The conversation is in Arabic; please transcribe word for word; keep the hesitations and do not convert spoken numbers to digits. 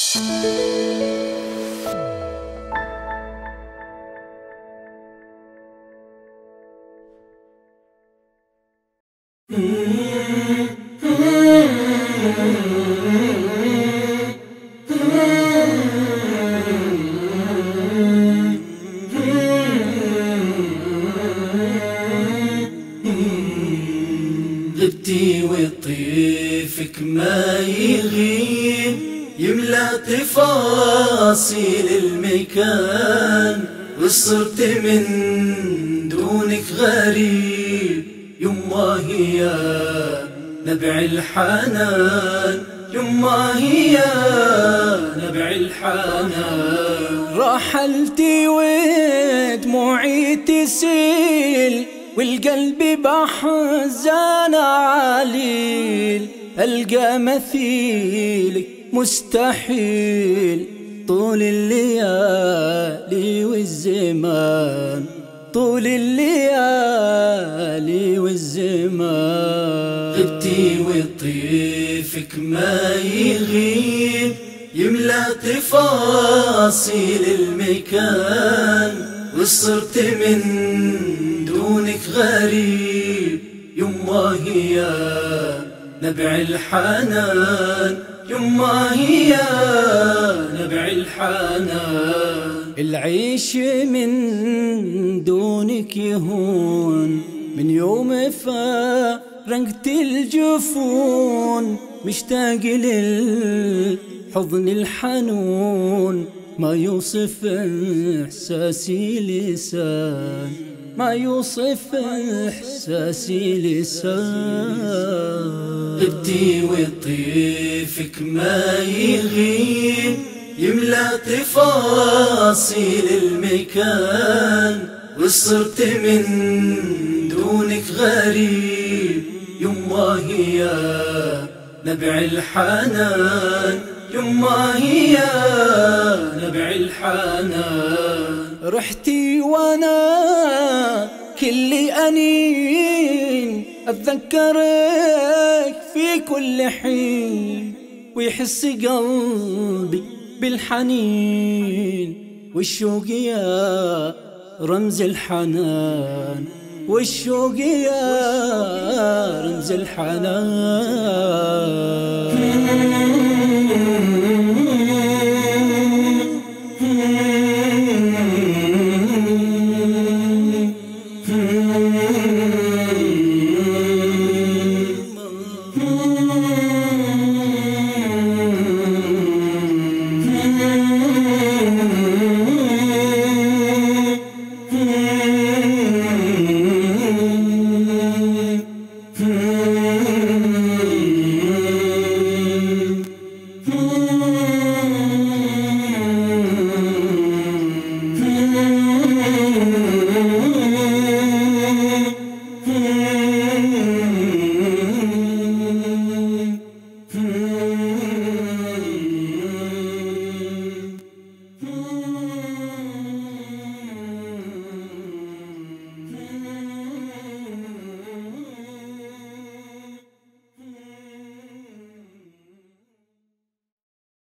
غبتي وطيفك ما يغيب، يملى تفاصيل المكان، وصرت من دونك غريب. يماه يا نبع الحنان، يماه يا نبع الحنان. رحلتي ودموعي تسيل، والقلب بحزان عليل. ألقى مثيلك مستحيل، طول الليالي والزمان، طول الليالي والزمان. غبتي وطيفك ما يغيب، يملى تفاصيل المكان، وصرت من دونك غريب. يماه يا نبع الحنان، يماه يا نبع الحنان. العيش من دونك يهون، من يوم فارقت الجفون. مشتاق للحضن الحنون، ما يوصف إحساسي لسان، ما يوصف إحساسي لسان. غبتي وطيفك ما يغيب، يملى تفاصيل المكان، وصرت من دونك غريب. يماه يا نبع الحنان، يماه يا نبع الحنان. رحتي وانا كل أنين، أتذكرك في كل حين، ويحس قلبي بالحنين. والشوق يا رمز الحنان، والشوق يا رمز الحنان.